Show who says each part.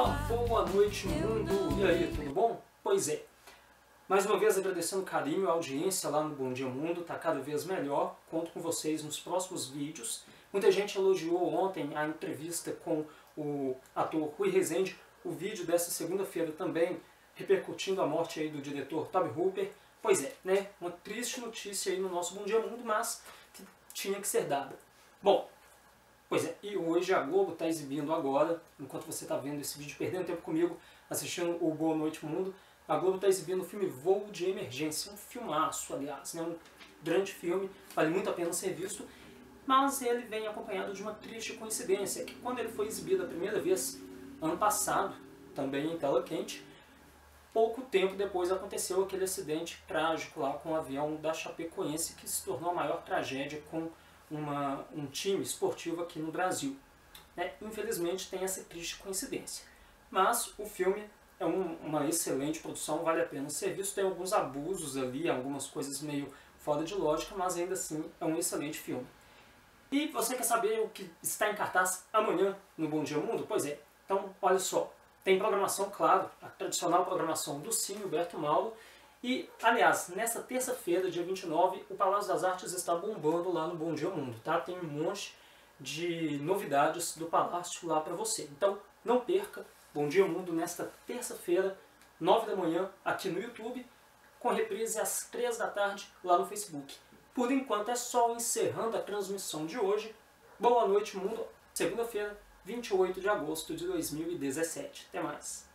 Speaker 1: Uma boa noite, mundo! E aí, tudo bom? Pois é, mais uma vez agradecendo o carinho e a audiência lá no Bom Dia Mundo, tá cada vez melhor, conto com vocês nos próximos vídeos. Muita gente elogiou ontem a entrevista com o ator Rui Rezende, o vídeo dessa segunda-feira também, repercutindo a morte aí do diretor Tobe Hooper. Pois é, né, uma triste notícia aí no nosso Bom Dia Mundo, mas que tinha que ser dada. Bom, pois é, e hoje a Globo está exibindo agora, enquanto você está vendo esse vídeo, perdendo tempo comigo, assistindo o Boa Noite Mundo, a Globo está exibindo o filme Voo de Emergência, um filmaço, aliás, né, um grande filme, vale muito a pena ser visto, mas ele vem acompanhado de uma triste coincidência, que quando ele foi exibido a primeira vez, ano passado, também em tela quente, pouco tempo depois aconteceu aquele acidente trágico lá com o avião da Chapecoense, que se tornou a maior tragédia com um time esportivo aqui no Brasil. Infelizmente tem essa triste coincidência. Mas o filme é uma excelente produção, vale a pena ser visto. Tem alguns abusos ali, algumas coisas meio fora de lógica, mas ainda assim é um excelente filme. E você quer saber o que está em cartaz amanhã no Bom Dia Mundo? Pois é, então olha só. Tem programação, claro, a tradicional programação do Cine Huberto Mauro. E, aliás, nessa terça-feira, dia 29, o Palácio das Artes está bombando lá no Bom Dia Mundo, tá? Tem um monte de novidades do Palácio lá para você. Então, não perca Bom Dia Mundo nesta terça-feira, 9 da manhã, aqui no YouTube, com reprise às 3 da tarde lá no Facebook. Por enquanto é só, encerrando a transmissão de hoje. Boa noite, mundo. Segunda-feira, 28 de agosto de 2017. Até mais.